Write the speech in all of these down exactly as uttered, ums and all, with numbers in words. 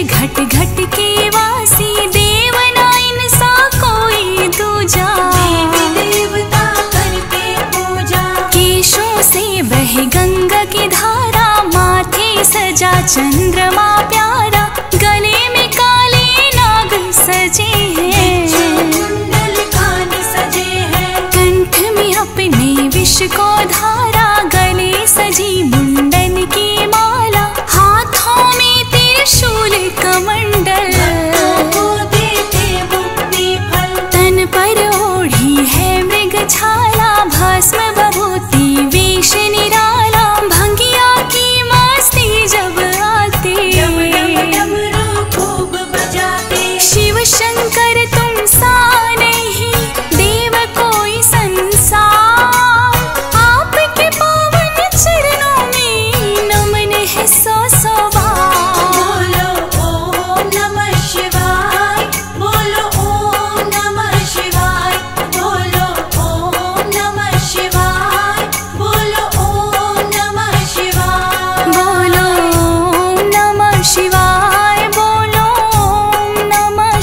घट घट के वासी, देव नाइन सा कोई दूजा। देवी देवता करके पूजा, केशों से बहे गंगा की धारा, माथे सजा चंद्रमा प्यारा, गले में काले नाग सजे हैं, कुंडल कान सजे हैं। कंठ में अपने विष को धारा, गले सजी मुंडन की माला, हाथों में त्रिशूल कमंडल, को देते मुक्ति फल। तन पर ओढ़ी है मृग छाला, भस्म बभूति वेश निराला, भंगिया की मस्ती जब आते, डम डम डमरू खूब बजाते। शिव शंकर तुम सा नहीं देव कोई संसार, आपके पावन चरणों में नमन है सौ सौ बार। बोलो ओम नमः शिवाय, बोलो ओम नमः शिवाय, बोलो ओम नमः शिवाय, बोलो ओम नमः शिवाय। बोलो ओम नमः शिवाय, बोलो ओम नमः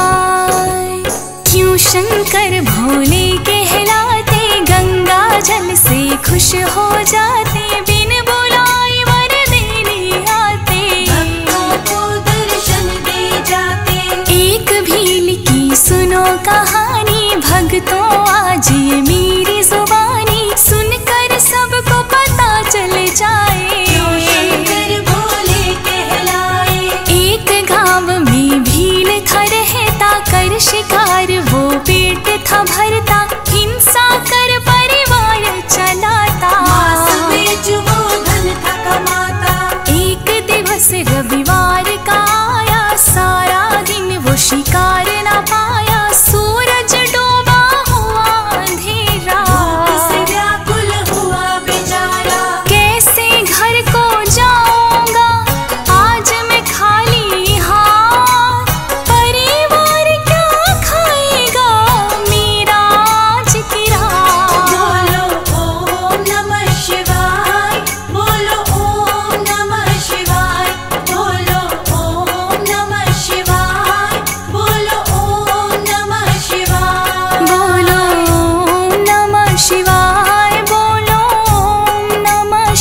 शिवाय। क्यों शंकर भोले कहलाते, गंगा जल से खुश हो जाते, बिन बुलाए वर देने आते, भक्तों को दर्शन दे जाते। एक भील की सुनो कहानी, भक्तों आज ये मेरी जुबानी, सुनकर सबको पता चल जाए, क्यों शंकर भोले कहलाए। एक गांव में भील था रहता, कर शिकार वो पेट था भरता, हिंसा कर परिवार चलाता, मास बेच वो धन था कमाता। एक दिवस रविवार का आया, सारा दिन वो शिकार न पाया, सूरज डूबा हुआ अंधेरा, भूख से व्याकुल हुआ बेचारा। कैसे घर को जाऊंगा आज मैं खाली हाथ, परिवार क्या खाएगा मेरा आज की रात। बोलो ओम नमः शिवाय, बोलो ओम नमः शिवाय, बोलो ओम नमः शिवाय, बोलो ओम नमः शिवाय। बोलो ओम नमः शिवाय, बोलो ओम नमः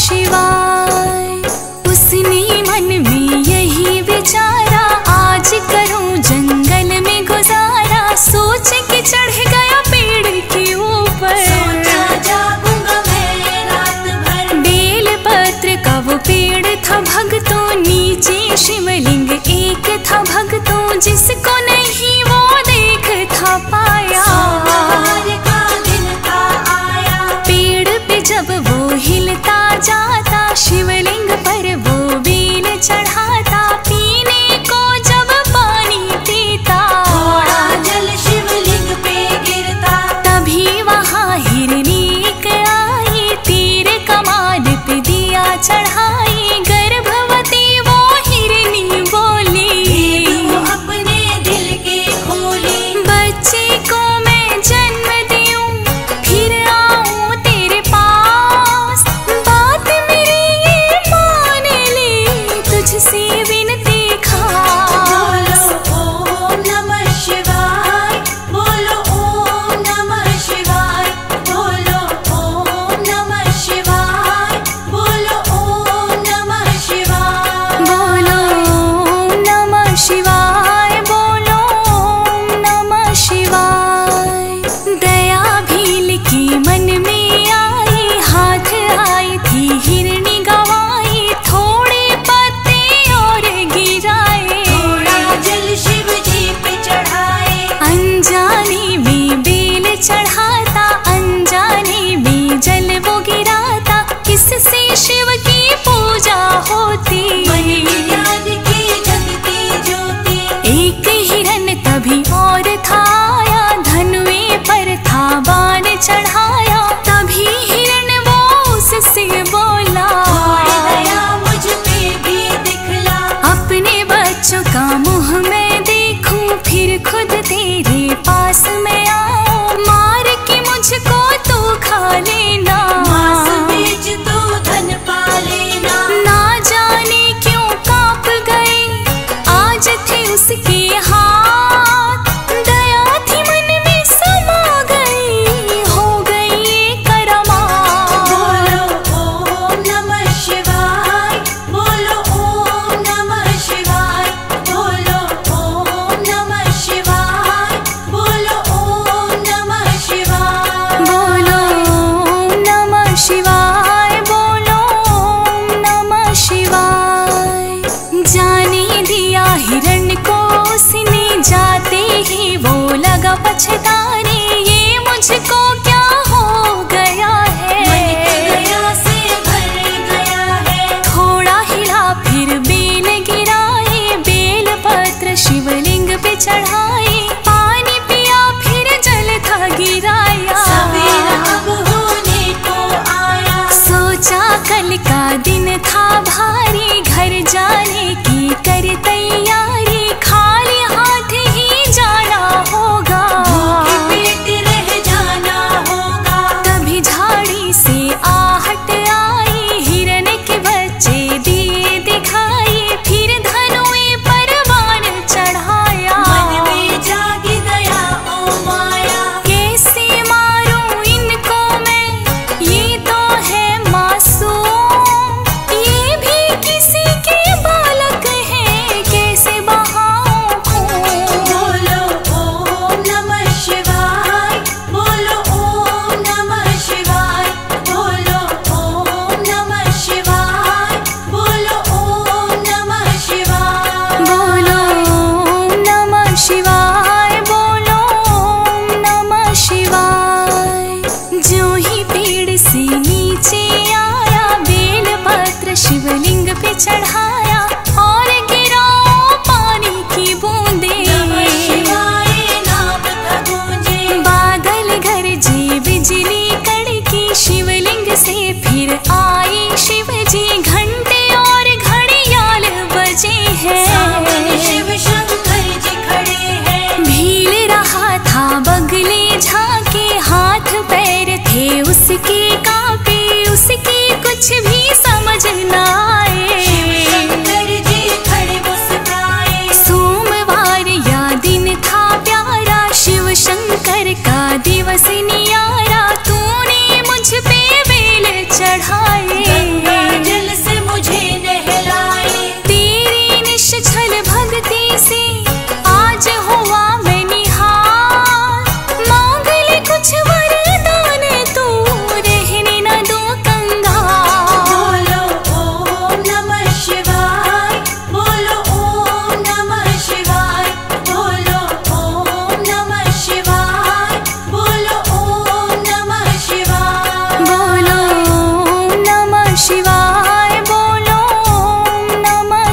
शिवाय। उसने मन में यही विचारा, आज करूं जंगल में गुजारा, सोच के चढ़ गया पेड़ के ऊपर, सोचा जागूंगा मैं रात भर। बेल पत्र का वो पेड़ था भक्तों, नीचे शिवलिंग एक था भक्तों, जिसको नहीं वो देख था पाया। सोमवार का दिन था आया, पेड़ पे जब वो हिलता जाता, शिवलिंग पर वो बेल चढ़ाता, पीने को जब पानी पीता, थोड़ा जल शिवलिंग पे गिरता। तभी वहाँ हिरनी एक आई, तीर कमान पे दिया चढ़ाई, गर्भवती वो हिरनी बोली, वो अपने दिल के खोली। बच्चे को मैं जन्म दूं फिर आऊं तेरे पास, बात मेरी ये मान ले तुझसे विनती खास। बोलो ओम नमः शिवाय, बोलो ओम नमः शिवाय, बोलो ओम नमः शिवाय, बोलो ओम नमः शिवाय। बोलो ओम नमः शिवाय, बोलो ओम नमः शिवाय। दया भील की मन में आई, हाथ आई थी हिरनी गवाई, थोड़े पत्ते और पछताने, ये मुझको क्या हो गया है। मन दया से भर गया है। थोड़ा हिला फिर बेल गिराए, बेल पत्र शिवलिंग पे चढ़ाए, पानी पिया फिर जल था गिराया। सवेरा अब होने को आया। सोचा कल का दिन था भारी, घर जाने की कर तैयारी, खाली हाथ ही जाना होगा, भूखे पेट रह जाना होगा। तभी झाड़ी से आहट आई, हिरन के बच्चे दिए दिखाई, फिर धनुए पर बाण चढ़ाया। मन में जागी गया ओ माया। कैसे मारूं इनको मैं, ये तो है मासूम, ये भी किसी के बालक हैं, कैसे बहाऊं खून। बोलो ओम नमः शिवाय, बोलो ओम नमः शिवाय, बोलो ओम नमः शिवाय, बोलो ओम नमः शिवाय। बोलो ओम नमः शिवाय, बोलो ओम नमः शिवाय। जो ही पेड़ से नीचे आया, बेल पत्र शिवलिंग पे चढ़ाया, और गिराओ पानी की बूंदें। नमः शिवाय नाम का गूंजे। बादल गरजे बिजली कड़की, शिवलिंग से फिर आई शिव जी, घंटे और घड़ियाल बजे सामने हैं। शिव शंकर जी खड़े हैं। भील रहा था बगले झांके, हाथ पैर थे उसके कांपे, उसकी कुछ भी समझ न शिव आए। शंकर जी खड़े मुस्कुराए। सोमवार या दिन था प्यारा, शिव शंकर का दिवस नियारा, तूने मुझ पे बेल चढ़ाए। गंगा जल से मुझे नहलाए। तेरी निश्चल भक्ति से आज हुआ मैं निहाल, मांग ले कुछ वरदान तू, रहने न दो कंगाल। बोलो ओम नमः शिवाय, बोलो ओम नमः शिवाय, बोलो ओम नमः शिवाय, बोलो ओम नमः शिवाय। बोलो ओम नमः शिवाय, बोलो ओम नमः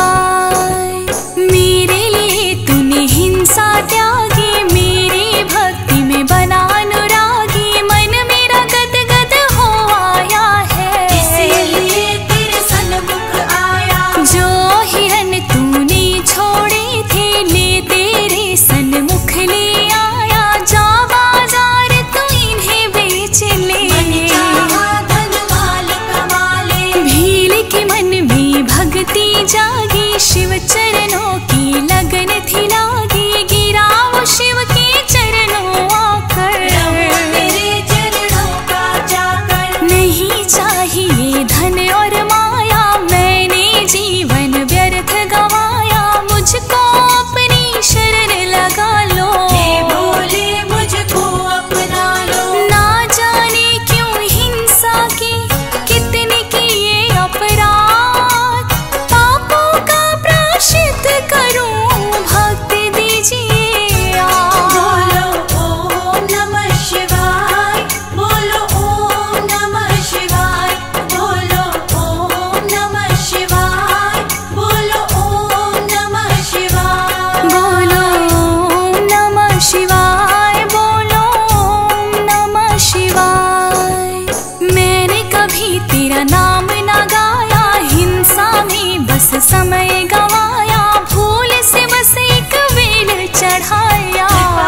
शिवाय। मेरे लिए तूने हिंसा त्यागी, मेरी भक्ति में बना अनुरागी, मन मेरा गदगद हो आया है। इसीलिए तेरे सन्मुख आया। जो हिरन तूने छोड़े थे, ले तेरे सन्मुख ले आया, जा बाजार तू इन्हें बेच ले। मन चाहा धन माल कमा ले। भील के मन में भक्ति जागी, शिव चरणों की लगन थी लागी, गिरा वो शिव के चरणों आकर। रहो तेरे चरणों का जाकर। नहीं चाहिए धन और माया, मैंने जीवन व्यर्थ गवाया, मुझको अपनी शरण लगा लो। हे भोले मुझको अपना लो। ना जाने क्यों हिंसा की, कितने किए अपराध, पापों का प्रायश्चित करूं, भक्ति दीजिए आप। बोलो ओम नमः शिवाय, बोलो ओम नमः शिवाय, बोलो ओम नमः शिवाय, बोलो ओम नमः शिवाय। बोलो ओम नमः शिवाय, बोलो ओम नमः शिवाय। मैंने कभी तेरा नाम न गाया, हिंसा में बस समय गवाया, भूल से बस एक बेल चढ़ाया।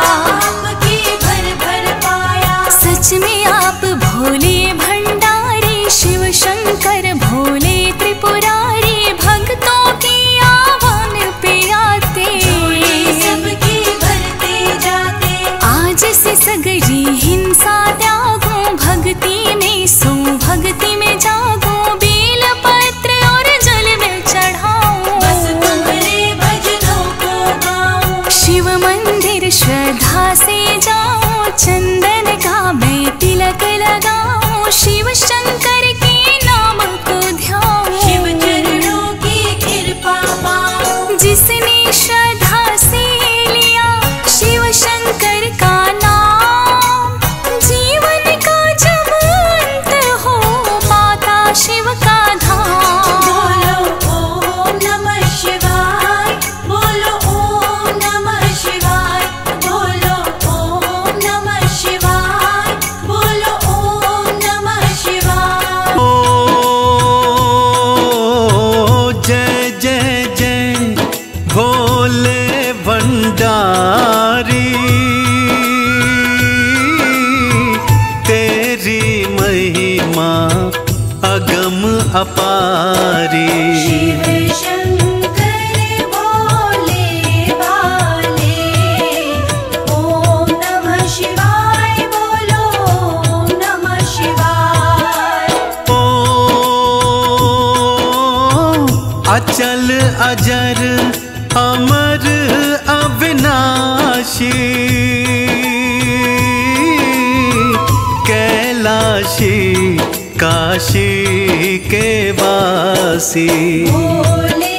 आपकी भर भर पाया। सच में आप भोले भंडारी, शिव शंकर भोले त्रिपुरारी, भक्तों की आह्वान पे आते। सबकी भरते जाते। आज से सगरी हिंसा त्यागो, भक्ति में सो भक्ति में जागो, बेल पत्र और जल में चढ़ाओ। बस तुम्हारे भजनों को गाऊं। शिव मंदिर श्रद्धा से जाओ, चंदन का मैं तिलक लगाऊं, शिव शंकर के नाम को ध्याऊं। शिव चरणों की कृपा पाऊं। जिसने श्रद्धा से लिया शिव शंकर अपारी। शिव शंकर भोले भाले, ओम नमः शिवाय बोलो, ओम नमः शिवाय। ओम अचल अजर अमर अविनाशी, कैलाशी काशी के वासी। भोले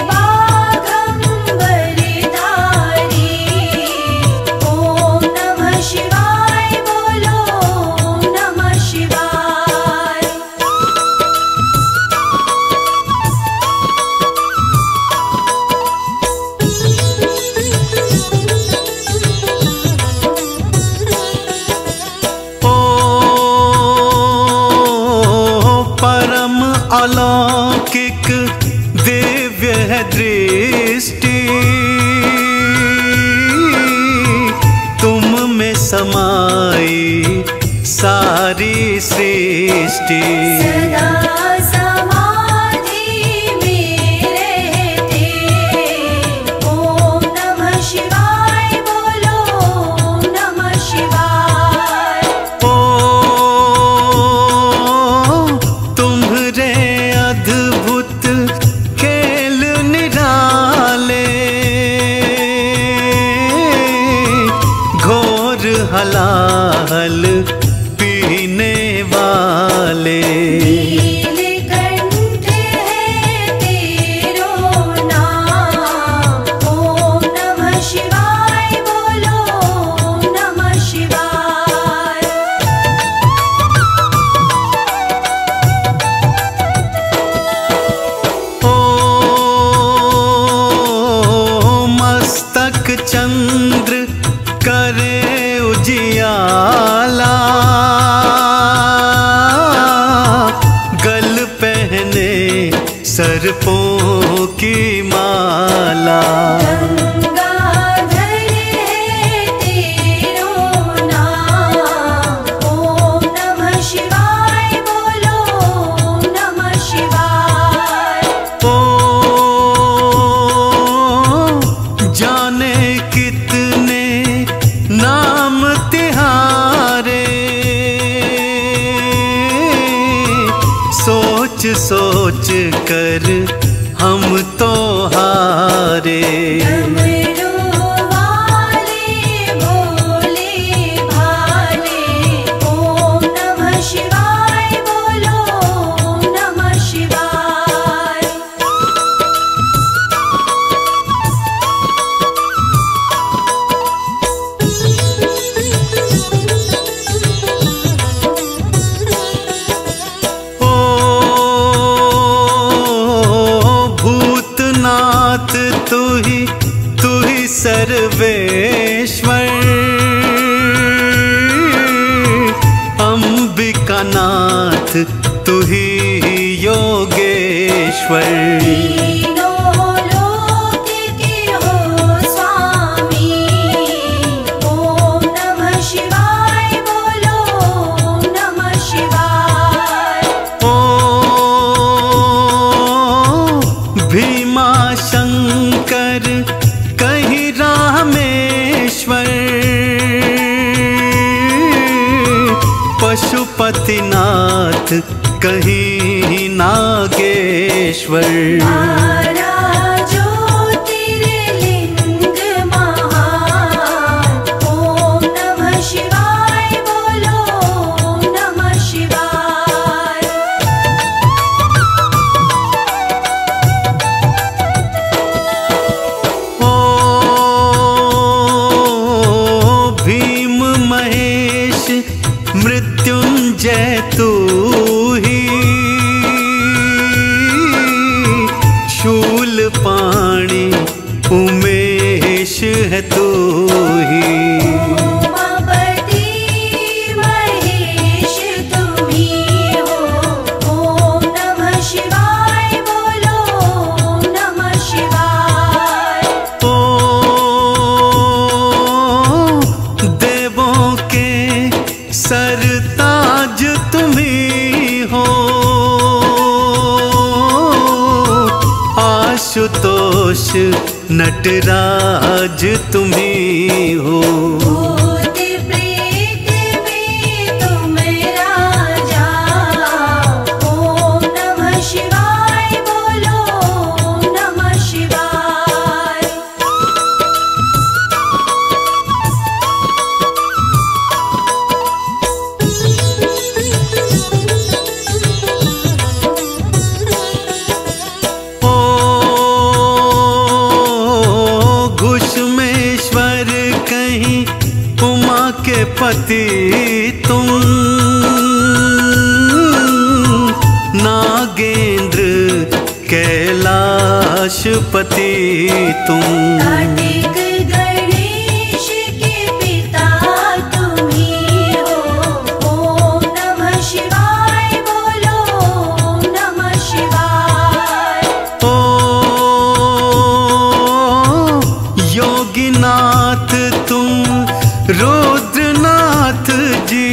बागंबरधारी, ओम नमः शिवाय बोलो, ओम नमः शिवाय। अलौकिक दिव्य है दृष्टि, तुम में समाई सारी सृष्टि। सदा समाधि में रहते, ओम नमः शिवाय बोलो, ओम नमः शिवाय। ओ तुम्हरे अद्भुत खेल निराले, घोर हलाहल पीने वाले। नीलकंठ है तेरो नाम, ओम नमः शिवाय बोलो, ओम नमः शिवाय। ओ मस्तक चंद्र करे उजियाला, गल पहने सर्पों की माला। गंगाधर है तेरो नाम, ओम नमः शिवाय बोलो, ओम नमः शिवाय। ओ जाने कितने नाम तिहारे, सोच सोच कर हम तो हारे। डमरू वाले भोले भाले, ओम नमः शिवाय बोलो, ओम नमः शिवाय। ओ भूतनाथ तू ही तू ही सर्वेश्वर, अंबिकानाथ तू ही योगेश्वर। तीनों लोक के हो स्वामी, ओम नमः शिवाय बोलो, ओम नमः शिवाय। ओ भीमा शंकर कहीं रामेश्वर, पशुपतिनाथ कहीं नागेश्वर। आरा ज्योतिर्लिंग महान, ओम नमः शिवाय बोलो, ओम नमः शिवाय। ओ भीम महेश मृत्युंजय तू ही, शूल पाणी उमेश है तू ही। उमापति महेश तुम्ही हो, ओम नमः शिवाय बोलो, ओम नमः शिवाय। ओ देवों के सरताज तुम्ही हो, आशुतोष नटराज तुम्ही हो। भूत प्रेत में तुम राजा, ओम नमः शिवाय बोलो, ओम नमः शिवाय। पति तुम नागेंद्र कैलाशपति तुम। कार्तिक गणेश के पिता तुम्ही हो, ओम नमः शिवाय बोलो, ओम नमः शिवाय। ओ योगीनाथ तुम रुद्रनाथ जी,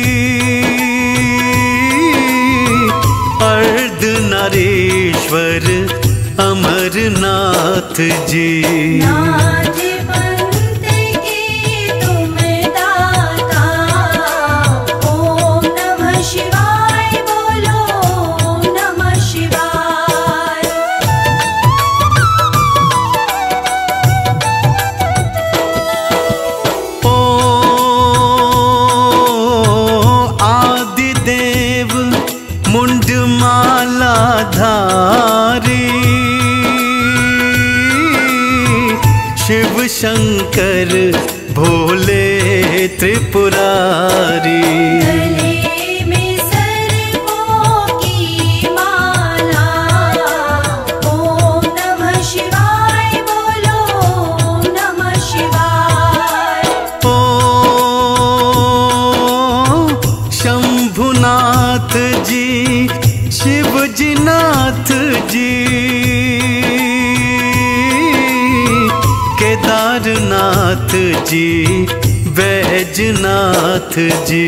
अर्धनारीश्वर अमरनाथ जी। नाथ पंथ के तुम दाता, ओम नमः शिवाय बोलो, ओम नमः शिवाय। मुंडमाला धारी शिव शंकर भोले त्रिपुरारी। गले में सर्पों की माला, ओम नमः शिवाय बोलो, ओम नमः शिवाय। ओ शंभुनाथ जी, शिवजी नाथ जी, केदारनाथ जी, बैजनाथ जी।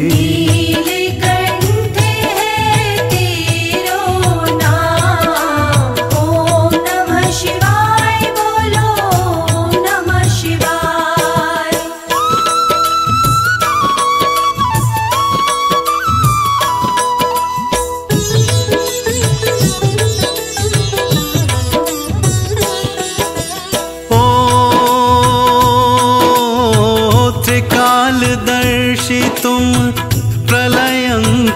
नीलकंठ है तेरो नाम, ओम नमः शिवाय बोलो, ओम नमः शिवाय। त्रिकालदर्शी तुम प्रलयंकारी,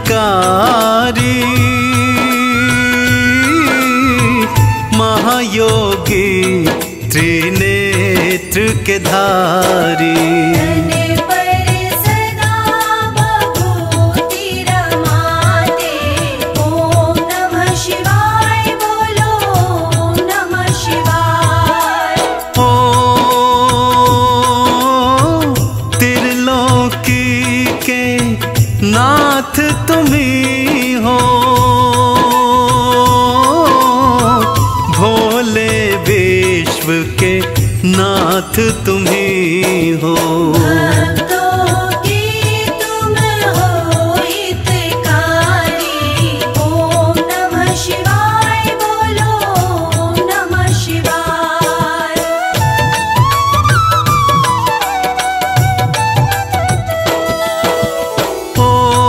महायोगी त्रिनेत्र के धारी। तन पर सदा भभूति रमाते, ओम नमः शिवाय बोलो, ओम नमः शिवाय। ओ त्रिलोकी के नाथ तुम्ही हो, भोले विश्व के नाथ तुम्ही हो। भक्तों की तुम हो हितकारी, ओम नमः शिवाय बोलो, ओम नमः शिवाय। ओ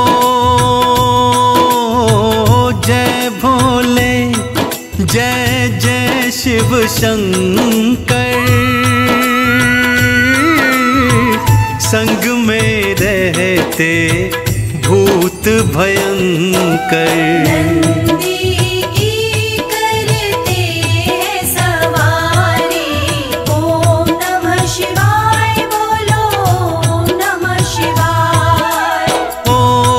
जय भोले, जय जय शिव शंकर, संग में रहते भूत भयंकर। नंदी की करते हैं सवारी, ओम नमः शिवाय बोलो, ओम नमः शिवाय। ओ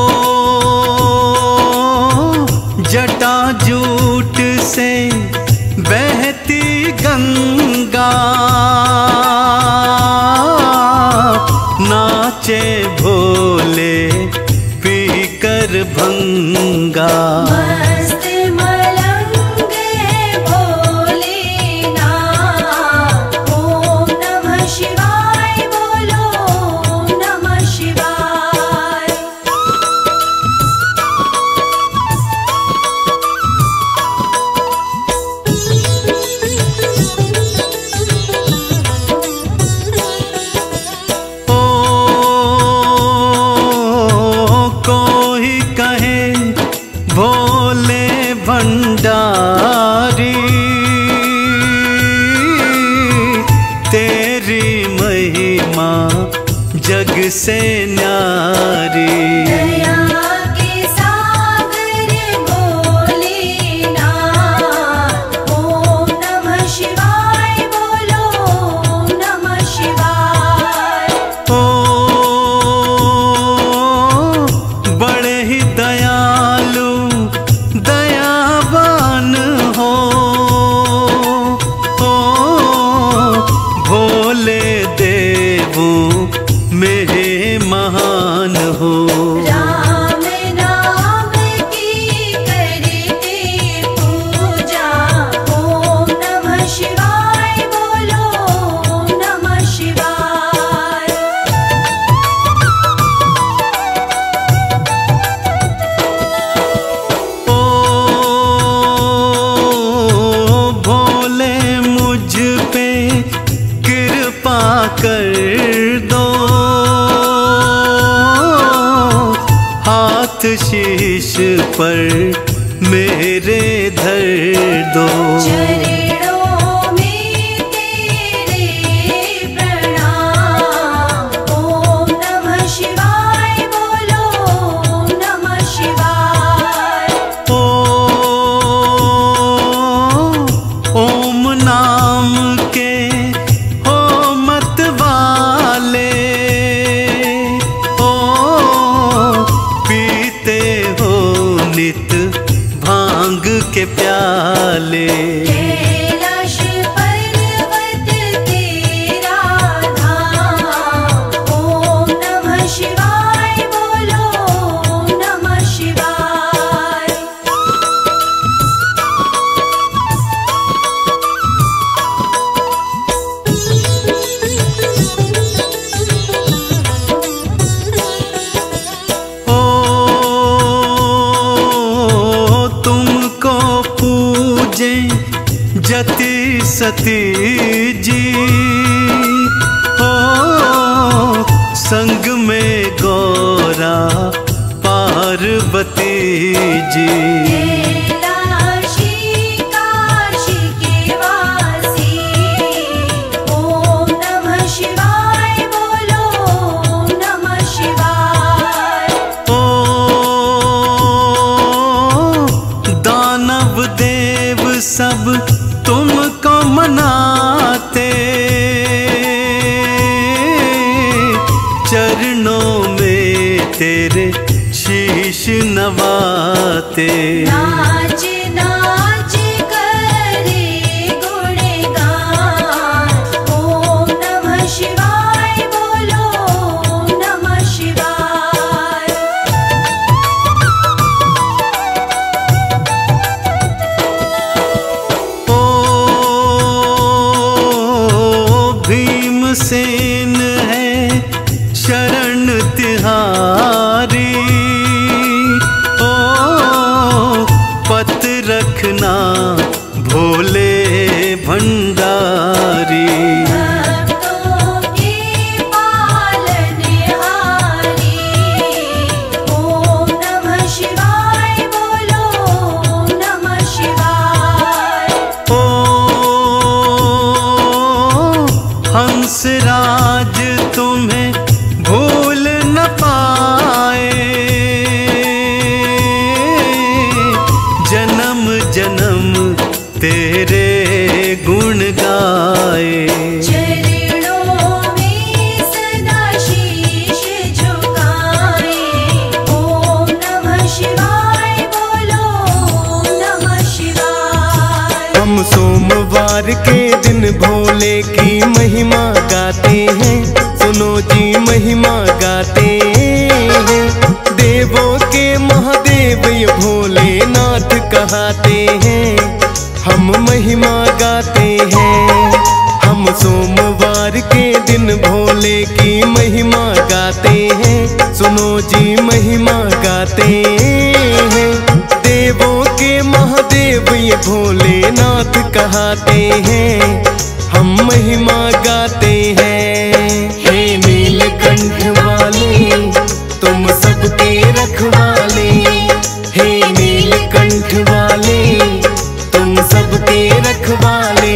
जटाजूट से बहती गंगा, नाचे भोले पीकर भंगा। मस्त मलंग है भोलेनाथ, ओम नमः शिवाय बोलो, ओम नमः शिवाय। से न्यारी। दया के सागर भोलेनाथ, ओम नमः शिवाय बोलो, ओम नमः शिवाय। ओ बड़े ही दयालु दयावान हो, ओ भोले देवों मेरे महान हो। राम नाम की करते पूजा, ओम नमः शिवाय बोलो, ओम नमः शिवाय। ओ भोले मुझ पे कृपा कर दो, हाथ शीश पर मेरे धर दो। चरणों में तेरे प्रणाम, ओम नमः शिवाय बोलो, ओम नमः शिवाय। ओ ओम नाम के हो मत वाले, ओ पीते हो नित भांग के प्याले। कैलाश पर्वत तेरा धाम, ओम नमः शिवाय बोलो, ओम नमः शिवाय। ओ तुमको पूजे जति सती जी, ओ संग में गौरा पार्वती जी। कैलाशी काशी के वासी, ओम नमः शिवाय बोलो, ओम नमः शिवाय। ओ दानव देव सब तुमको मनाते, चरणों में तेरे शीश नवाते। नाच नाच करे गुणगान, ओम नमः शिवाय बोलो, ओम नमः शिवाय। ओ भीमसेन है शरण तिहारी, ओ पत रखना भोले भंडारी। भक्तों के पालनहारी, ओम नमः शिवाय बोलो, ओम नमः शिवाय। ओ हंसराज तुम्हें भूल न पाए, जन्म जन्म तेरे गुण गाए। चरणों में सदा शीश झुकाए, ओम नमः शिवाय बोलो, ओम नमः शिवाय। हम सोमवार के दिन भोले की महिमा गाते हैं, सुनो जी महिमा गाते हैं। देवों के महादेव ये भोलेनाथ कहाते हैं, हम महिमा गाते हैं। हम सोमवार के दिन भोले की महिमा गाते हैं, सुनो जी महिमा गाते हैं। देवों के महादेव ये भोलेनाथ कहाते हैं, हम महिमा गाते हैं। हे नीलकंठ वाले तुम सबके रखवाले, हे नीलकंठ वाले तुम सबके रखवाले।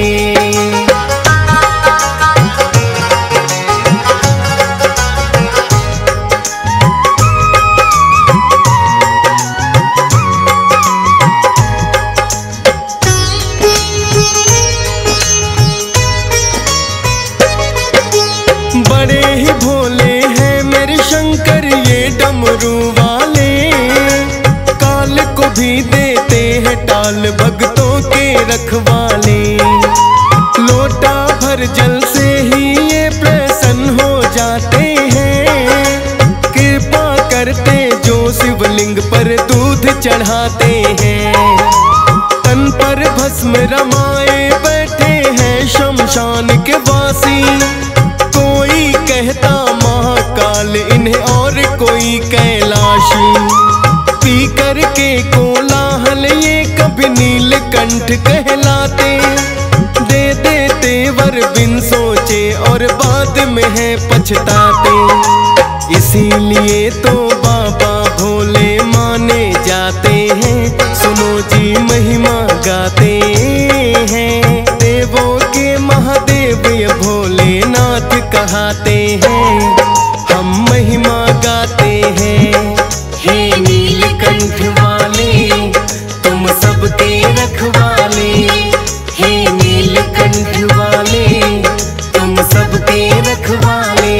डमरू वाले, काल को भी देते हैं टाल भक्तों के रखवाले। लोटा भर जल से ही ये प्रसन्न हो जाते हैं, कृपा करते जो शिवलिंग पर दूध चढ़ाते हैं। तन पर भस्म रमाए बैठे हैं शमशान के वासी, कोई कहता महाकाल इन्हें और कोई कैलाशी। पी करके कोलाहल ये कभी नीलकंठ कहलाते, दे देते वर बिन सोचे और बाद में है पछताते। इसीलिए तो बाबा भोले माने जाते हैं, सुनो जी महिमा गाते हैं। देवों के महादेव ये भोलेनाथ कहाते हैं, हम महिमा गाते हैं। हे नीलकंठ वाले तुम सबके रखवाले, हे नीलकंठ वाले तुम सबके रखवाले।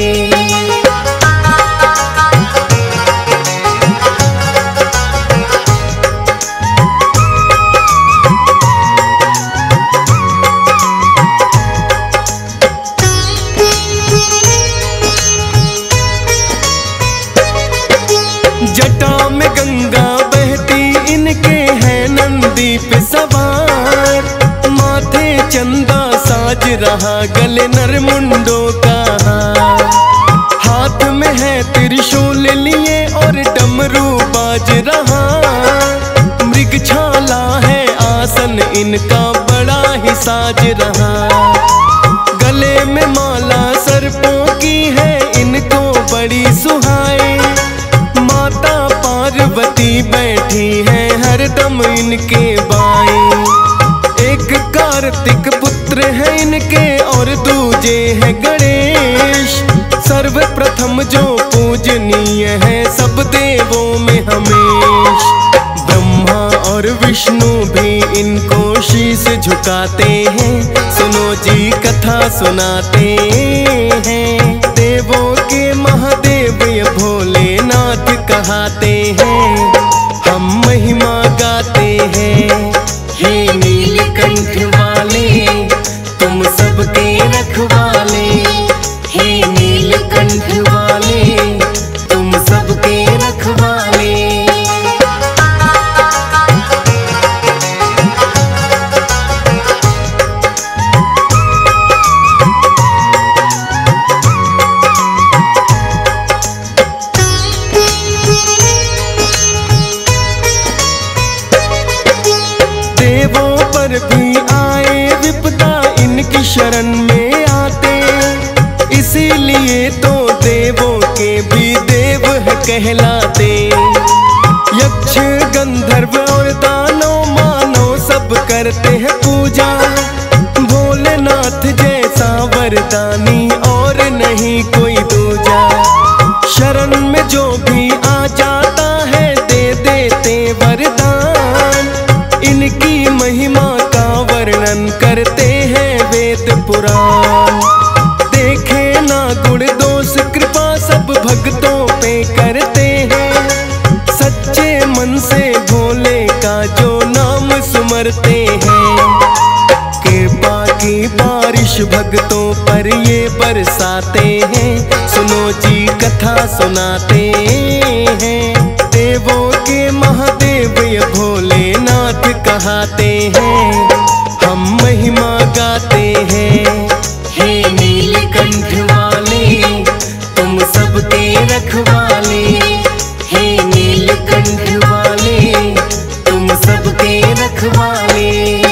जटा में गंगा बहती इनके हैं नंदी पे सवार, माथे चंदा साज रहा गले नरमुंडों का हार। हाथ में है त्रिशूल लिए और डमरू बाज रहा, मृगछाला है आसन इनका बड़ा ही साज रहा। गले में माला सर्पों की है इनको बड़ी सुहाए, माता पार्वती बैठी है हरदम इनके बाएं। एक कार्तिक पुत्र है इनके और दूजे है गणेश, सर्वप्रथम जो पूजनीय है सब देवों में हमेश। ब्रह्मा और विष्णु भी इनको शीश झुकाते हैं, सुनो जी कथा सुनाते हैं। देवों के महादेव ये भोलेनाथ कहाते हैं, हम महिमा गाते हैं। हे नीलकंठ वाले तुम सबके रखवाले, हे नीलकंठ वाले तुम सबके रखवाले। देवों पर भी आए विपदा इनकी शरण में आते, इसीलिए तो देवों के भी देव है कहलाते। यक्ष गंधर्व और दानव मानव सब करते हैं पूजा, भोलेनाथ जैसा वरदानी और नहीं कोई दूजा। शरण में जो भी आ जाता है दे देते वरदान, इनकी महिमा का वर्णन करते हैं वेद पुराण। देखे ना गुण दोष कृपा सब भक्तों पे करते हैं, सच्चे मन से भोले का जो नाम सुमरते हैं। कृपा की बारिश भक्तों पर ये बरसाते हैं, सुनो जी कथा सुनाते हैं। देवों के महादेव ये भोलेनाथ कहाते हैं, हम महिमा गाते हैं। हे नीलकंठ वाले तुम सबके रखवाले, हे नीलकंठ वाले तुम सबके रखवाले।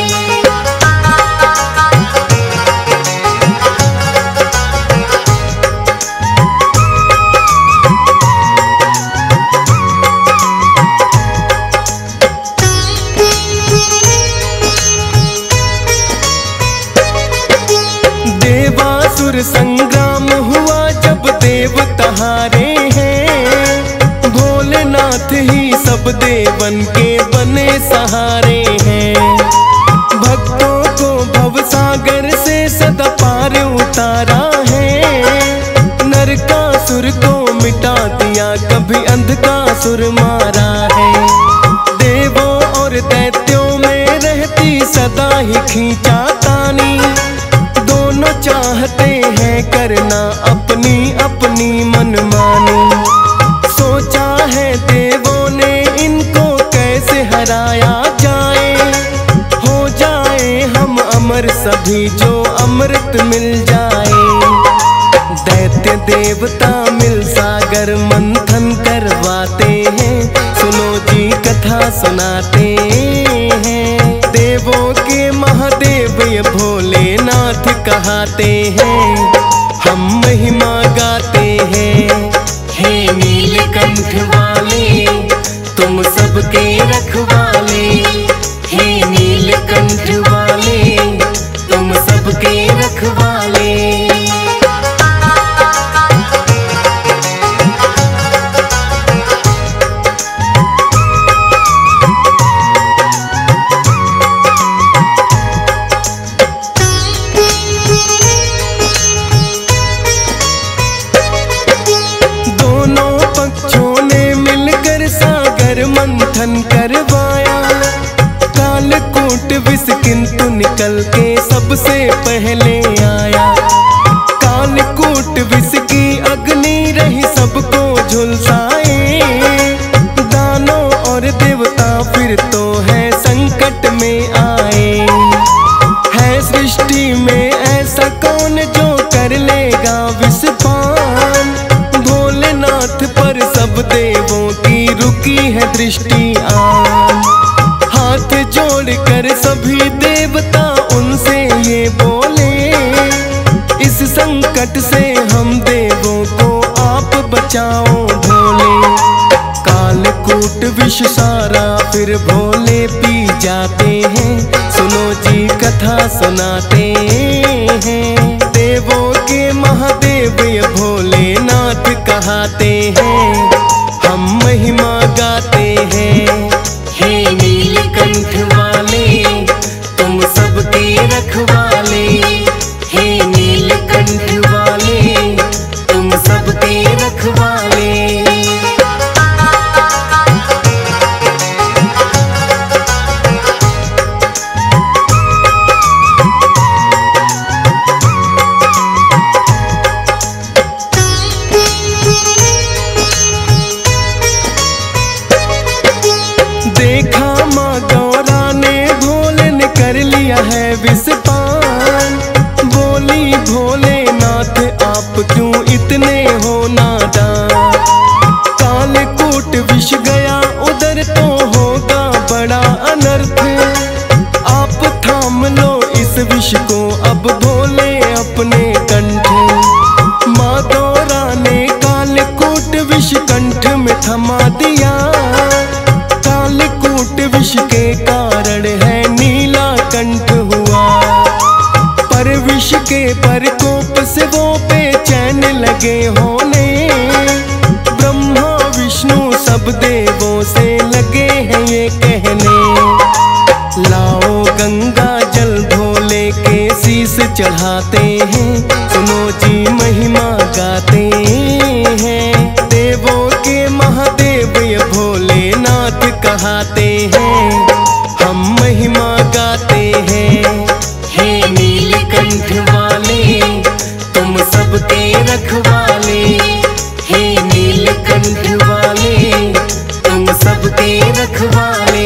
देवासुर संग्राम हुआ जब देवता हारे हैं, भोलेनाथ ही सब देवन के बने सहारे हैं। भक्तों को भवसागर से सदा पार उतारा है, नरकासुर को मिटा दिया कभी अंधकार असुर मारा है। देवों और दैत्यों में रहती सदा ही खींचा तानी, दोनों चाहते हैं करना अपनी अपनी मनमानी। सोचा है देवों ने इनको कैसे हराया जाए, हो जाए हम अमर सभी जो अमृत मिल जाए। दैत्य देवता मिल सागर मंथन करवाते हैं, सुनो जी कथा सुनाते हैं। देवों के महादेव ये भोलेनाथ कहाते हैं, हम महिमा गाते हैं। हे नीलकंठ वाले तुम सबके रखवाले, हे नीलकंठ वाले तुम सबके रखवाले। मंथन करवाया कालकूट विष किंतु निकल के सबसे पहले आया। कालकूट विष की अग्नि रही सबको झुलसाए, दानों और देवता फिर तो है संकट में आए। है सृष्टि में ऐसा कौन जो कर लेगा विष पान, भोलेनाथ पर सब देवों की रुकी है दृष्टि आन। हाथ जोड़कर सभी देवता उनसे ये बोले, इस संकट से हम देवों को आप बचाओ भोले। कालकूट विष सारा फिर भोले पी जाते हैं, सुनो जी कथा सुनाते हैं। देवों के महादेव ये भोलेनाथ कहाते हैं, हम महिमा गाते हैं। हे नीलकंठ वाले तुम सबके रखवाले, हे नीलकंठ वाले तुम सबके रखवाले। देखा माँ गौरा ने भोले ने कर लिया है विष पान, बोली भोलेनाथ आप क्यों इतने हो नादान। कालकूट विष गया उधर तो होगा बड़ा अनर्थ, आप थाम लो इस विष को अब भोले अपने कंठ। माँ गौरा ने कालकूट विष कंठ में थमा दिया, कालकूट विष के कारण है नीला कंठ हुआ। पर विष के प्रकोप से वो बेचैन लगे होने, ब्रह्मा विष्णु सब देवों से लगे हैं ये कहने। लाओ गंगा जल भोले के शीश चढ़ाते हैं, सुनो जी महिमा गाते हैं। देवों के महादेव ये भोलेनाथ कहाते हैं, हम महिमा गाते हैं। हे नीलकंठ वाले तुम सबके रखवाले, हे नीलकंठ वाले तुम सबके रखवाले।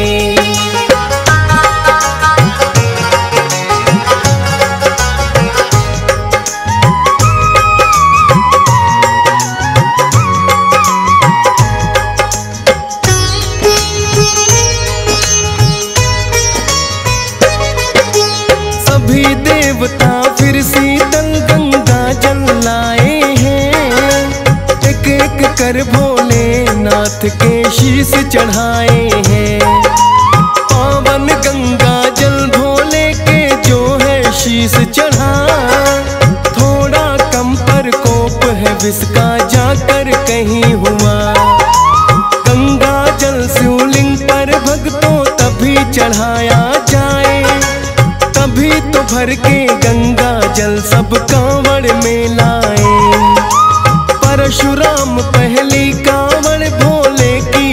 सभी देवता फिर शीतल गंगा जल लाए हैं, एक एक कर भोलेनाथ के शीश चढ़ाए हैं। पावन गंगा जल भोले के जो है शीश चढ़ा, थोड़ा कम पर कोप है विष का जाकर कहीं हुआ। गंगा जल शिवलिंग पर भक्तों तभी चढ़ाया जाए, तभी तो भर के गंगा जल सब कांवड़ में लाए। परशुराम पहली कांवड़ भोले की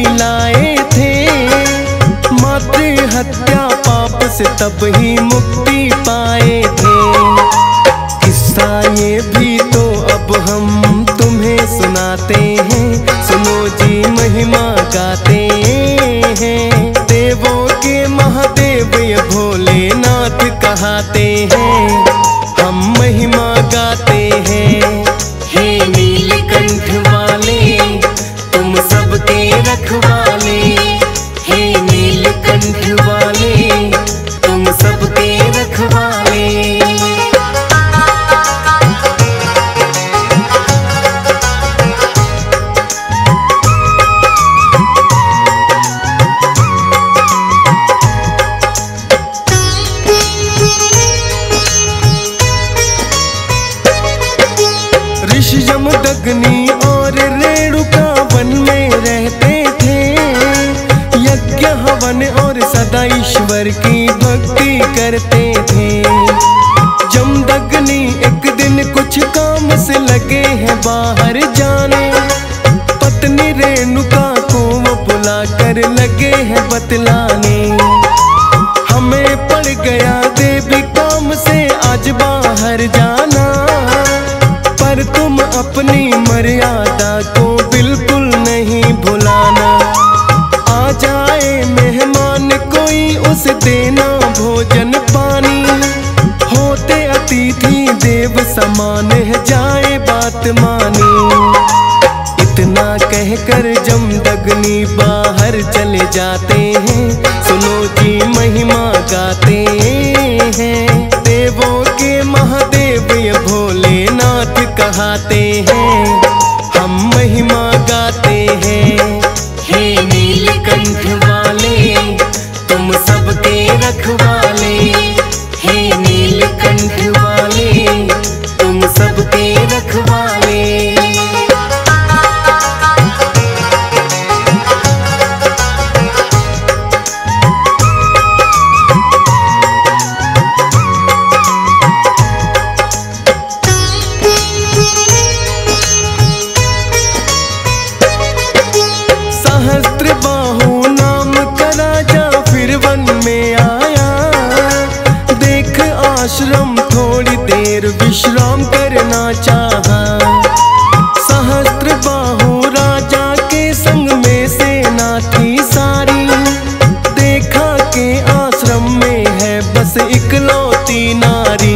से तब ही मुक्ति पाए थे। किस्सा ये भी तो अब हम तुम्हें सुनाते हैं, सुनो जी महिमा गाते हैं। देवों के महादेव ये भोलेनाथ कहाते हैं, हम महिमा गाते हैं। हे नीलकंठ वाले तुम सबके रखवाले, हे नीलकंठ वाले तुम सबके रखवाले। ऋषि जमदग्नि और रेणुका वन में रहते थे, यज्ञ हवन और सदा ईश्वर की भक्ति करते थे। जमदग्नि एक दिन कुछ काम से लगे हैं बाहर जाने, पत्नी रेणुका को वो बुला कर लगे हैं बतलाने। हमें पड़ गया देवी काम से आज बाहर जाना, पर तुम अपनी मर्यादा को बिल्कुल नहीं भुलाना। आ जाए मेहमान कोई उसे देना भोजन पानी, होते अतिथि देव समान है जाए बात मानी। इतना कहकर जमदग्नि बाहर चले जाते हैं, सुनो जी महिमा गाते हैं। देवों के महादेव ये भोलेनाथ कहाते हैं, हम महिमा गाते हैं। हे नीलकंठ वाले तुम सबके रखवाले, हे नीलकंठ वाले तुम सबके रखवाले। सहस्त्रबाहु नाम का राजा फिर वन में आया, देख आश्रम थोड़ी देर विश्राम करना चाहा। सहस्त्रबाहु राजा के संग में सेना थी सारी, देखा के आश्रम में है बस इकलौती नारी।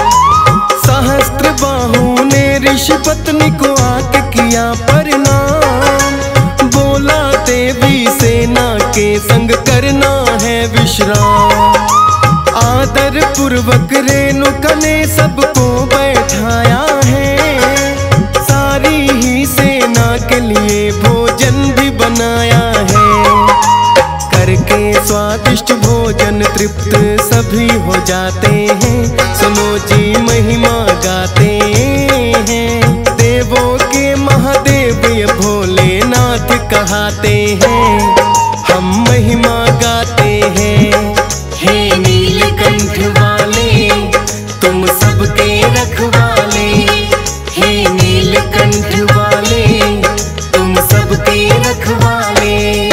सहस्त्रबाहु ने ऋषि पत्नी को आके किया प्रणाम, बोला देवी सेना के संग करना है विश्राम। आदर पूर्वक रेणुका ने सबको बैठाया है, सारी ही सेना के लिए भोजन भी बनाया है। करके स्वादिष्ट भोजन तृप्त सभी हो जाते हैं, सुनो जी महिमा गाते हैं। देवों के महादेव ये भोलेनाथ कहाते हैं, हम महिमा गाते हैं। हे नीलकंठ वाले तुम सबके रखवाले, हे नीलकंठ वाले तुम सबके रखवाले।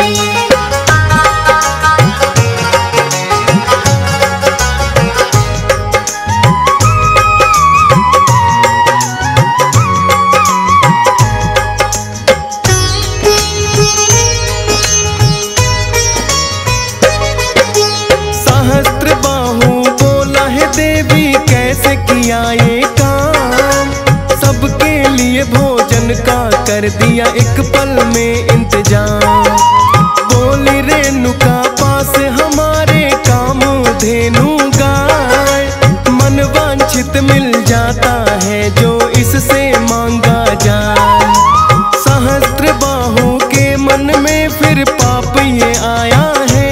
सहस्त्रबाहु बोला है देवी कैसे किया ये काम, सबके लिए भोजन का कर दिया एक पल में इंतजाम। बोली रेणुका पास हमारे काम धेनु गाय, मन वांछित मिल जाता है जो इससे मांगा जाए। सहस्त्रबाहु के मन में फिर पाप ये आया है,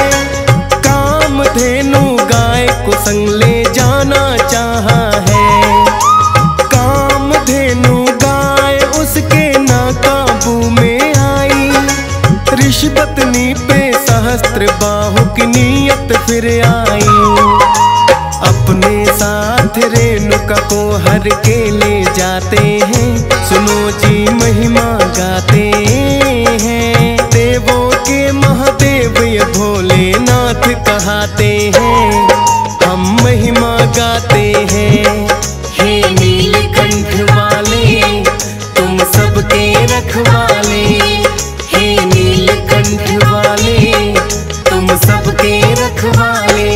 धेनु गाय को संग ले जाना चाहा है। काम धेनु गाय उसके ना काबू में आई, ऋषि पत्नी पे सहस्त्रबाहु की नीयत फिर आई। अपने साथ रेणुका को हर के ले जाते हैं, सुनो जी महिमा गाते हैं। देवों के महा महादेव ये भोलेनाथ कहाते हैं, हम महिमा गाते हैं। हे नीलकंठ वाले तुम सबके रखवाले, हे नीलकंठ वाले तुम सबके रखवाले।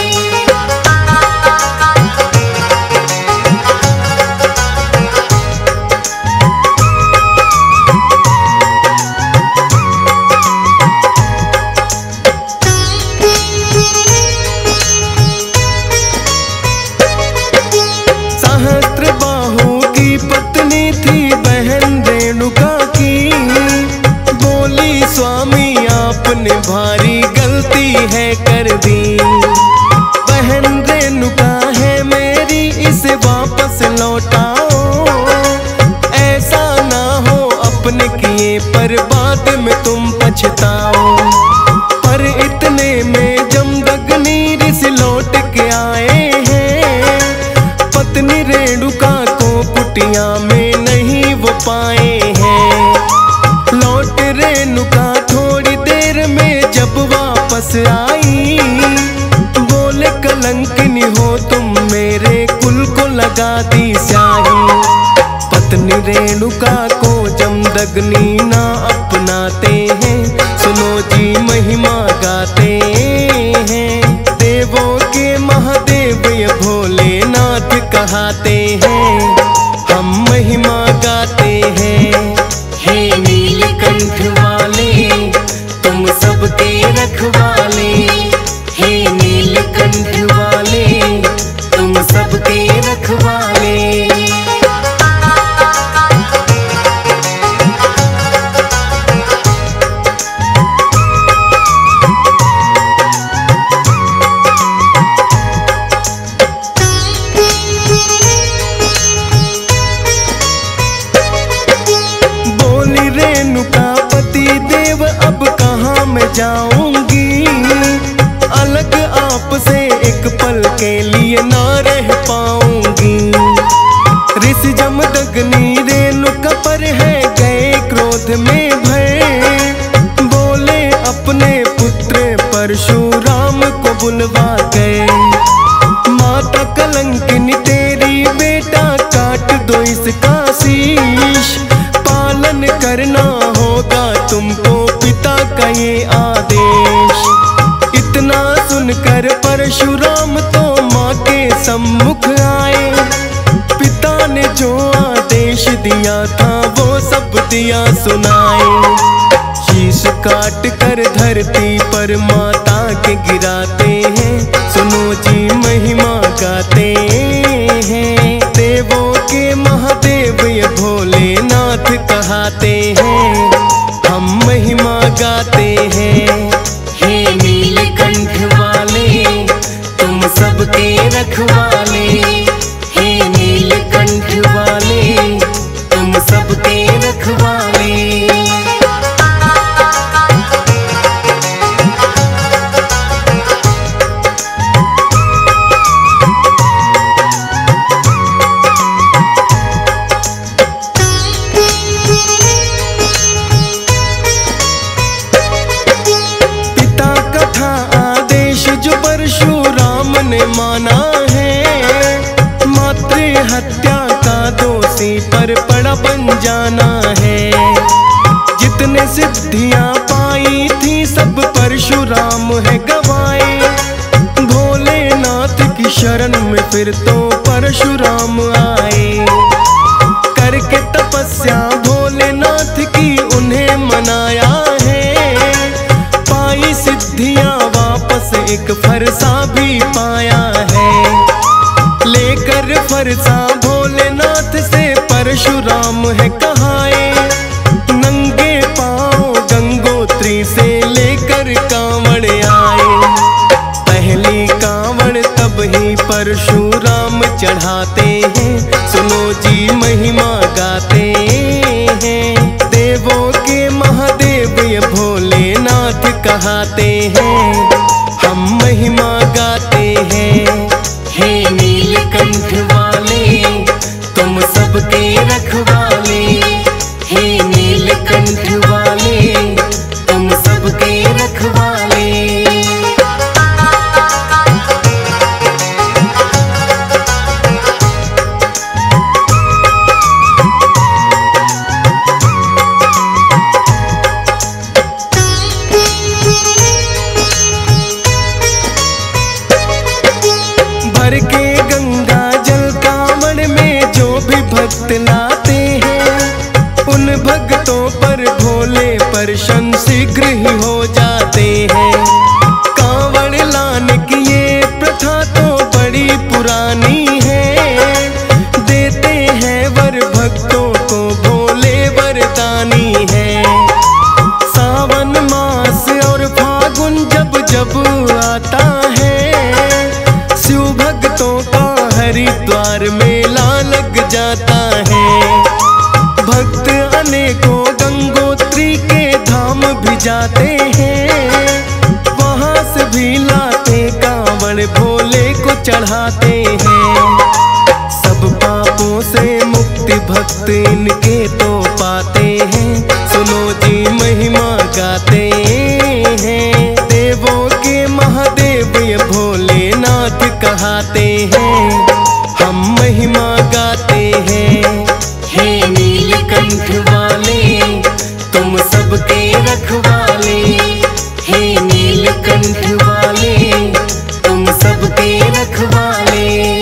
भारी गलती है कर दी, बहन रेणुका है मेरी इसे वापस लौटाओ। ऐसा ना हो अपने किए पर बाद में तुम पछताओ। पर इतने में जमदग्नि ऋषि लौट के आए हैं, पत्नी रेणुका को कुटिया में नहीं वो पाए हैं। लौट रेणुका थोड़ी देर में जब वापस आई, बोले कलंकिनी हो तुम मेरे कुल को लगा दी स्याही। पत्नी रेणुका को जमदग्नि ना अपनाते हैं, सुनो जी महिमा गाते हैं। देवों के महादेव ये भोलेनाथ कहाते हैं, हम महिमा गाते हैं। हे नीलकंठ वाले तुम सबके रखवाले, हे नीलकंठ वाले तुम सबके रखवाले। जाऊंगी अलग आपसे एक पल के लिए ना रह पाऊंगी। ऋषि जमदग्नि रेणुका पर है गए क्रोध में भय, बोले अपने पुत्र परशुराम को बुलवा गए। माता कलंकिनी तेरी बेटा काट दो इसका शीश, पालन करना होगा तुमको पिता का ये आदेश। इतना सुनकर परशुराम तो माँ के सम्मुख आए, पिता ने जो आदेश दिया था वो सब दिया सुनाए। शीश काट कर धरती पर माता के गिराते हैं, सुनो जी महिमा गाते हैं। देवों के महादेव ये भोलेनाथ कहाते हैं, हम महिमा गाते हैं। हे नीलकंठ वाले तुम सबके रखवाले, हे नीलकंठ वाले तुम सबके रखवाले। माना है मातृ हत्या का दोषी पर पड़ा बन जाना है। जितने सिद्धियां पाई थी सब परशुराम है गवाए, भोलेनाथ की शरण में फिर तो परशुराम आए। करके तपस्या भोलेनाथ की उन्हें मनाया है, पाई सिद्धियां वापस एक फरसा भी पाया है। लेकर फरसा भोलेनाथ से परशुराम है कहाए, नंगे पांव गंगोत्री से लेकर कांवड़ आए। पहली कांवड़ तब ही परशुराम चढ़ाते हैं, सुनो जी महिमा गाते हैं। देवों के महादेव ये भोलेनाथ कहाते हैं, हम महिमा गाते हैं। हे नीलकंठ वाले तुम सबके रखवाले, हे नीलकंठ वाले तुम सबके रखवाले। बतलाते हैं। उन भक्तों पर भोले प्रसन्न शीघ्र ही हो जाते हैं। कांवड़ लाने की ये प्रथा तो बड़ी पुरानी है। देते हैं वर भक्तों को भोले वरदानी है। सावन मास और फागुन जब जब आता है, शिव भक्तों का हरिद्वार मेला लग जाता है। भक्त अनेकों गंगोत्री के धाम भी जाते हैं। वहाँ से भी लाते कांवड़ भोले को चढ़ाते हैं। सब पापों से मुक्ति भक्त इनके तो पाते हैं। सुनो जी महिमा गाते हैं। देवों के महादेव ये भोलेनाथ कहाते हैं। हम महिमा गाते हैं। हे नीलकंठ वाले तुम सबके रखवाले। हे नीलकंठ वाले तुम सबके रखवाले।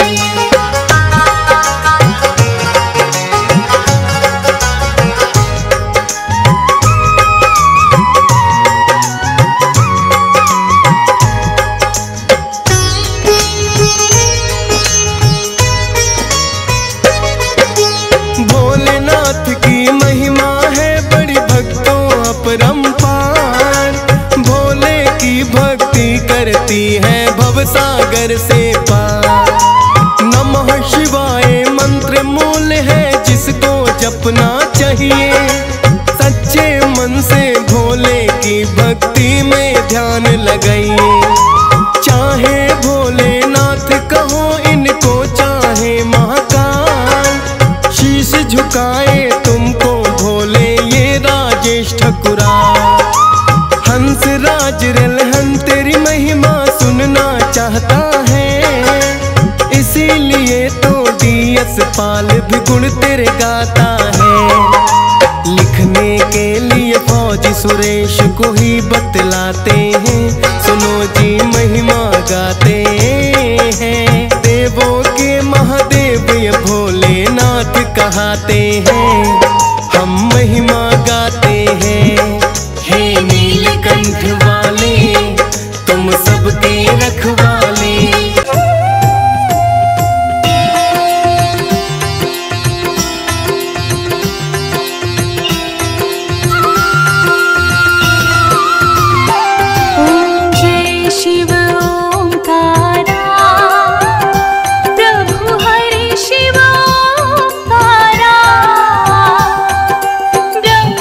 भोलेनाथ की महिमा है बड़ी भक्तों अपरंपार। भोले की भक्ति करती है भवसागर से पार। नमः शिवाय मंत्र मूल है जिसको जपना चाहिए। सच्चे मन से भोले की भक्ति में ध्यान लगाइए। चाहे भोलेनाथ कहो इनको चाहे महाकाल, शीश झुकाए तुमको भोले ये राजेश ठकुराल। हंस राज रलहन तेरी महिमा सुनना चाहता है। इसीलिए तो डीएस पाल भी गुण तेरे गाता है। लिखने के लिए फौजी सुरेश को ही बतलाते हैं। सुनो जी महिमा गाते हैं। देवों के महादेव ये भोलेनाथ कहाते हैं। हम महिमा गाते हैं। हे नीलकंठ वाले तुम सबके रखवाले। ॐ जय शिव ओंकारा प्रभु हरि शिव ओंकारा। ब्रह्म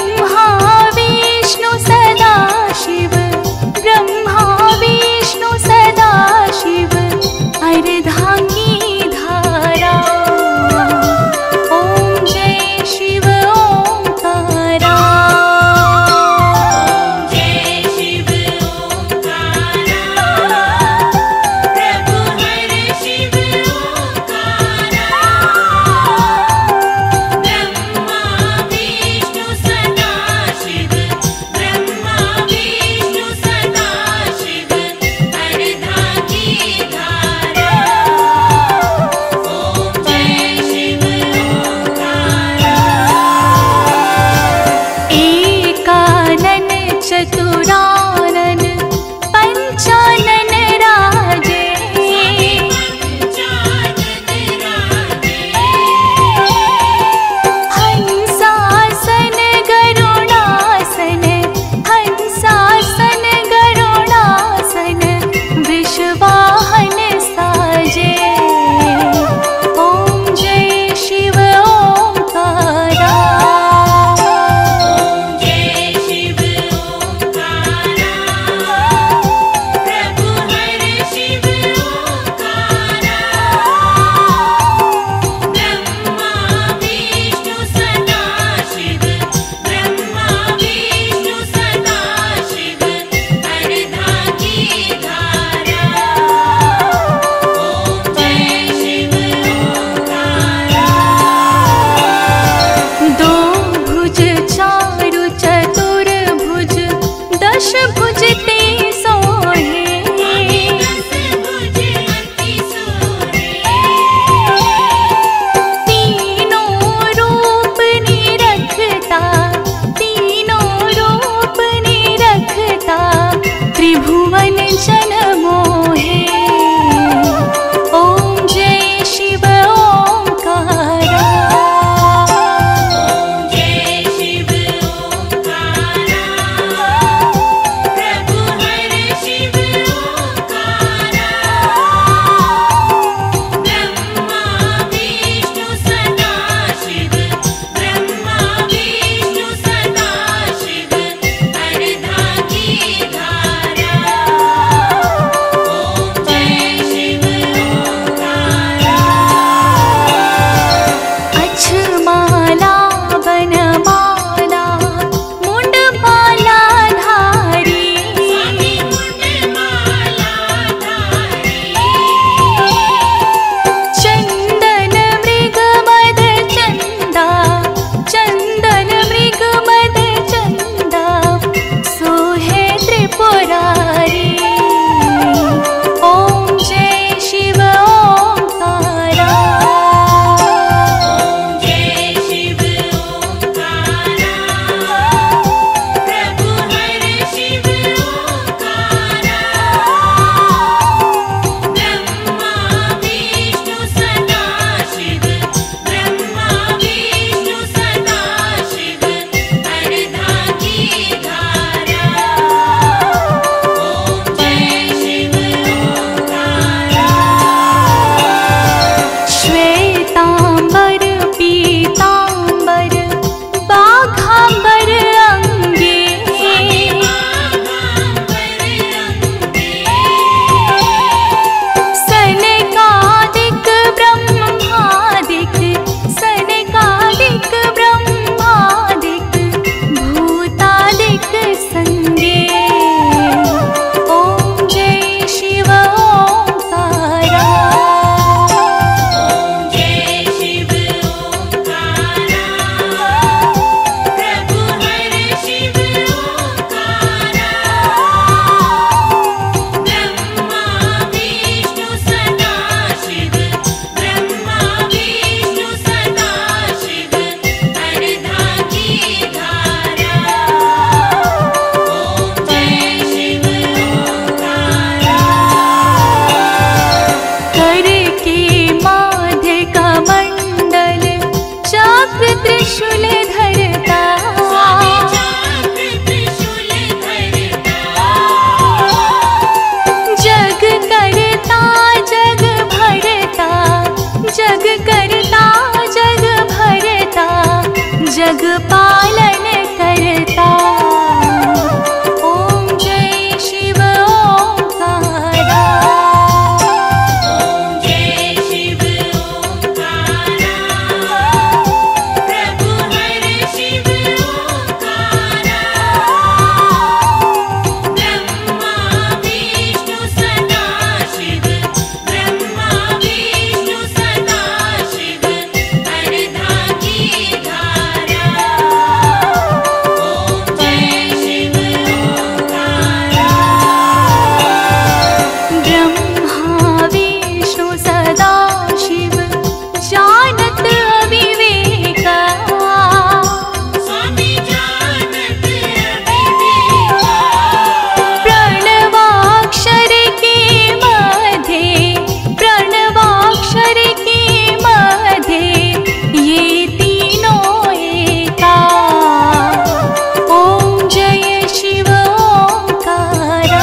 करता जग भरता, जग पालन करता। ओम जय शिव ओंकारा। ओम जय शिव ओंकारा, प्रभु हर शिव ओंकारा। ब्रह्मा विष्णु सदा शिव, ब्रह्मा विष्णु सदा शिव, हरधा की धारा। ओम जय शिव ओंकारा। ब्रह्मा विष्णु सदा शिव, जानत अविवेका। स्वामी जानत अविवेका। प्रणवाक्षर के मध्य, प्रणवाक्षर के मध्य, ये तीनों एका। ओम जय शिव ओंकारा।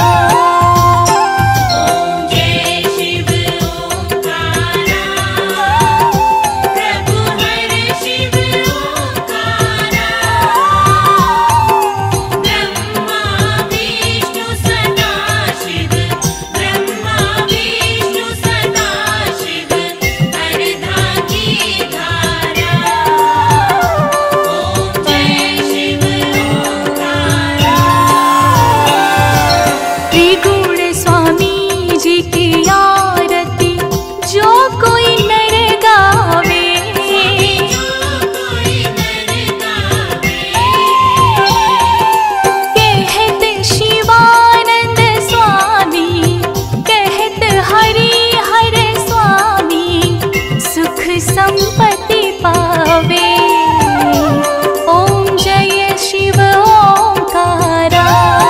ओम जय शिव ओंकारा, प्रभु हर शिव ओंकारा। ब्रह्मा विष्णु सदा शिव, ब्रह्मा विष्णु सदा शिव, हरधा की धारा। ओम जय शिव ओंकारा। त्रिगुण स्वामी जी की आरती जो कोई नर गावे। जो कोई नर गावे। कहत शिवानंद स्वामी, कहत हरि हर स्वामी, सुख संपत्ति पावे। ओम जय शिव ओंकारा।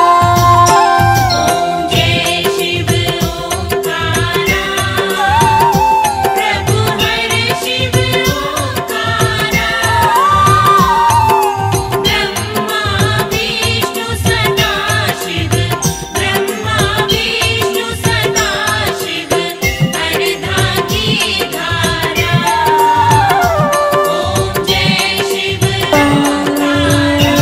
ओम जय शिव ओंकारा, प्रभु हर शिव ओंकारा। ब्रह्मा विष्णु सदा शिव, ब्रह्मा विष्णु सदा शिव, हरधा की धारा। ओम जय शिव ओंकारा।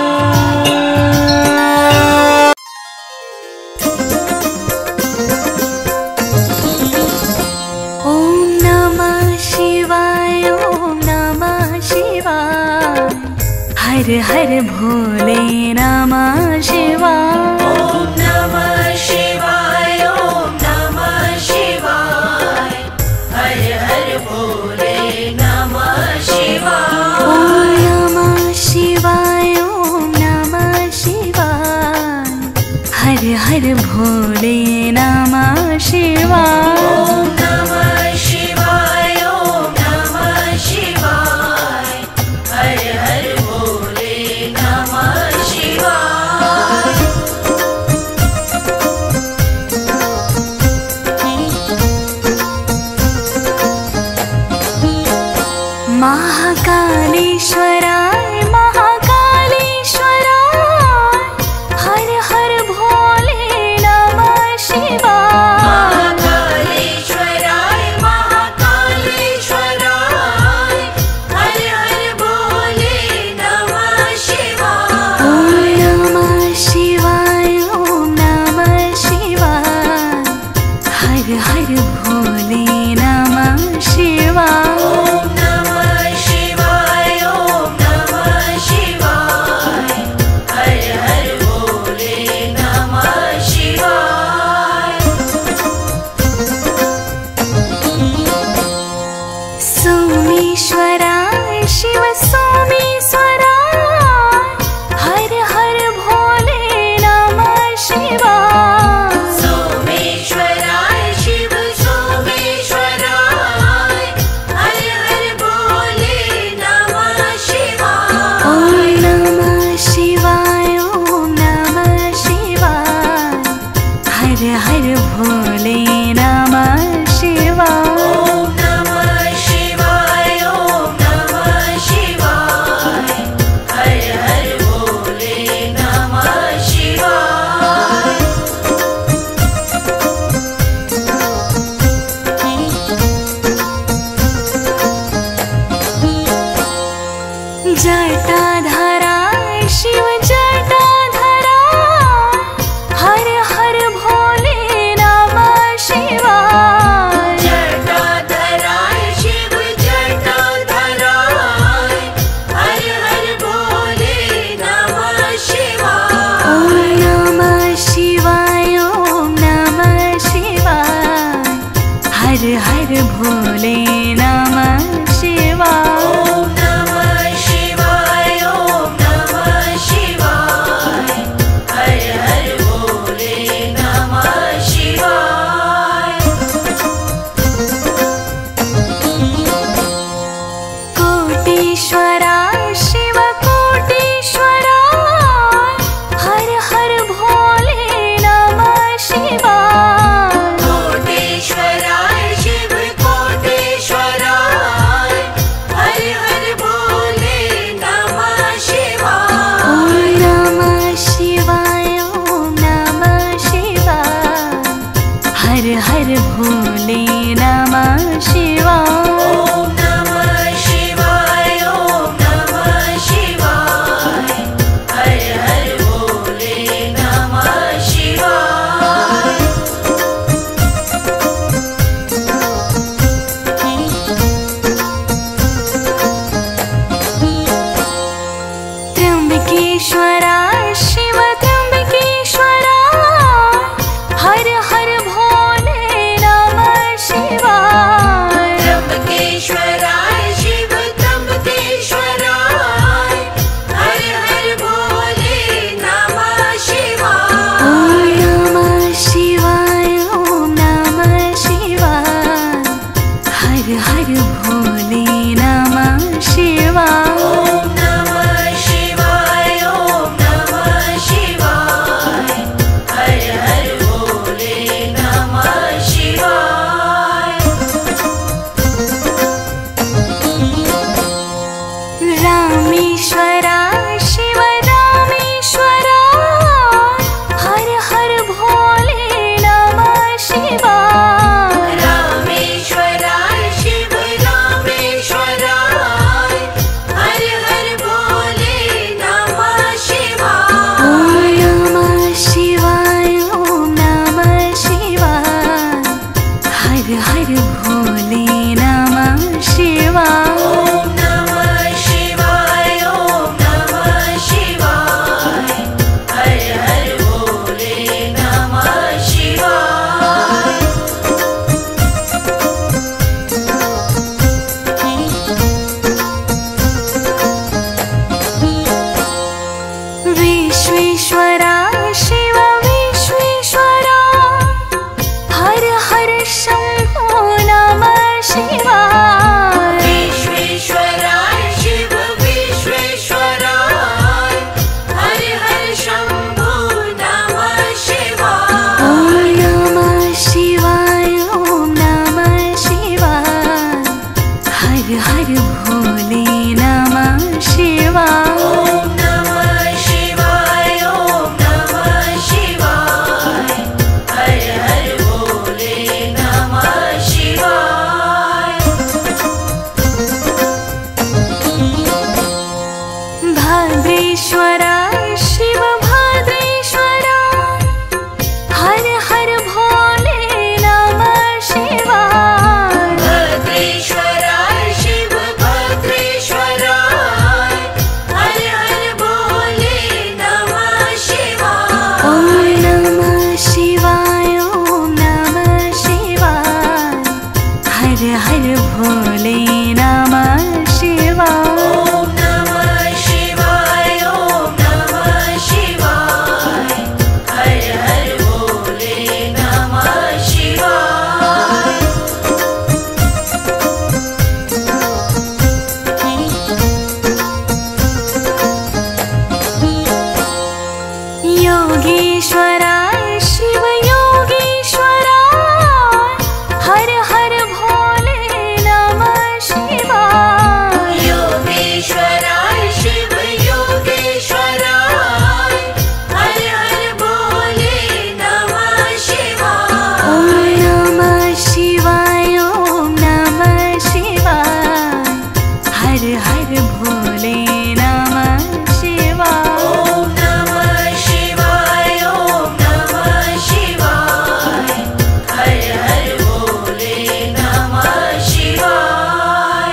ओम नमः शिवाय, ओम नमः शिवाय, हर हर भोले नमः शिवाय। ओम नमः शिवाय, ओम नमः शिवाय, हर हर भोले नमः शिवाय। ओम नमः शिवाय, ओम नमः शिवाय, हर हर भोले नमः शिवाय। ओम नमः शिवाय, ओम नमः शिवाय, हर हर भोले नमः शिवाय। महाकालेश्वराय, महाकालेश्वराय, हर हर भोले नमः शिवाय। महाकालेश्वराय, महाकालेश्वराय, हर हर भोले नमः शिवाय। ओम नमः शिवाय, ओम नमः शिवाय, हर हर भोले नमः शिवाय। ओम नमः शिवाय, ओम नमः शिवाय, हर हर भोले नमः शिवाय। सोमेश्वराय शिव सोमेश्वराय, हर हर भोले नमः शिवाय। सोमेश्वराय शिव सोमेश्वराय, हर हर भोले नमः शिवाय। ओम नमः शिवाय, ओम नमः शिवाय, हर हर भोले नमः शिवाय। ओम नमः शिवाय, ओम नमः शिवाय, विश्वेश्वरा शिव त्र्यंबकेश्वरा हर हर भोले नमः शिवाय। त्र्यंबकेश्वरा शिव त्र्यंबकेश्वरा हर हर भोले नमः शिवाय। ओम नमः शिवाय ओम नमः शिवाय हर हर भोले नमः शिवाय। ओम नमः शिवाय ओम नमः शिवाय हर हर भोले नमः शिवाय। रामेश्वरा शिव रामेश्वरा हर हर भोले नमः शिवाय। रामेश्वरा शिव रामेश्वरा हर हर भोले नमः शिवाय। ओम नमः शिवाय ओम नमः शिवाय हर हर भोले नमः शिवाय। ओम नमः शिवाय ओम नमः शिवाय हर हर भोले नमः शिवाय। विश्वेश्वरा शिव विश्वेश्वरा हर हर शंभो नमः शिवाय। विश्वेश्वरा शिव विश्वेश्वरा हर हर शंभो नमः शिवाय। ओम नमः शिवाय ओम नमः शिवाय हर हर भोले नमः शिवाय। ओम नमः शिवाय ओम नमः शिवाय हर हर भोले नमः शिवाय। भद्रेश्वरा शिव भद्रेश्वरा हर हर भोले नमः शिवाय। भद्रेश्वरा शिव भद्रेश्वरा हर हर भोले नमः शिवाय। ओम नमः शिवाय ओम नमः शिवाय हर हर भोले नमः शिवाय। ओम नमः शिवाय ओम नमः शिवाय हर हर भोले नमः शिवाय। योगेश्वरा शिव योगेश्वरा हर हर भोले नमः शिवाय। योगेश्वरा शिव योगेश्वरा हर हर भोले नमः शिवाय। ओम नमः शिवाय ओम नमः शिवाय हर हर भोले नमः शिवाय। ओम नमः शिवाय ओम नमः शिवाय हर हर भोले नमः शिवाय।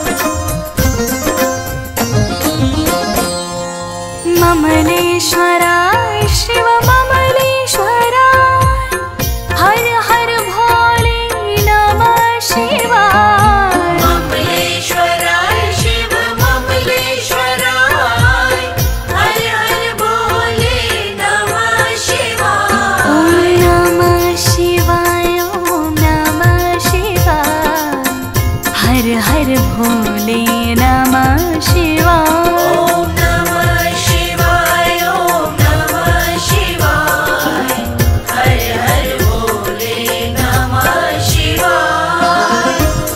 ममलेश्वरा शिव ममलेश्वरा हर हर भोले नमः शिवाय। ममलेश्वरा शिव ममलेश्वरा हर हर भोले नमः शिवाय। ओम नमः शिवाय ओम नमः शिवाय हर हर भोले नमः शिवाय। ओम नमः शिवाय ओम नमः शिवाय हर हर भोले नमः शिवाय।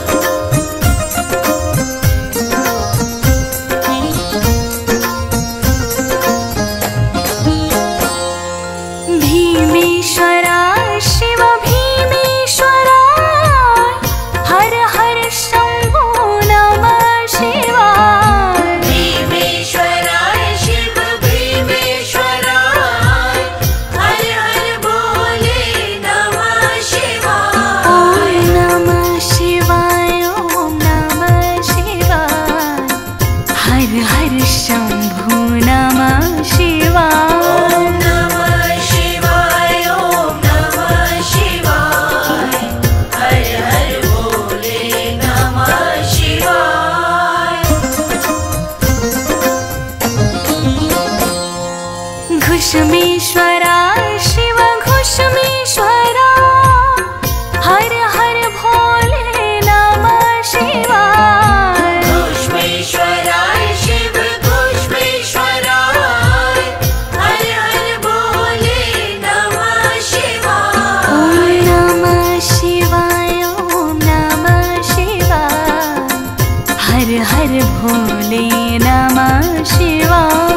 भीमेश्वरा शिव भीमेश्वरा हर हर शंभो नमः शिवाय। भीमेश्वरा शिव भीमेश्वरा हर हर भोले नमः शिवाय। ओम नमः शिवाय ओम नमः शिवाय हर हर शंभो नमः शिवाय। हर हर भोले नमः शिवाय।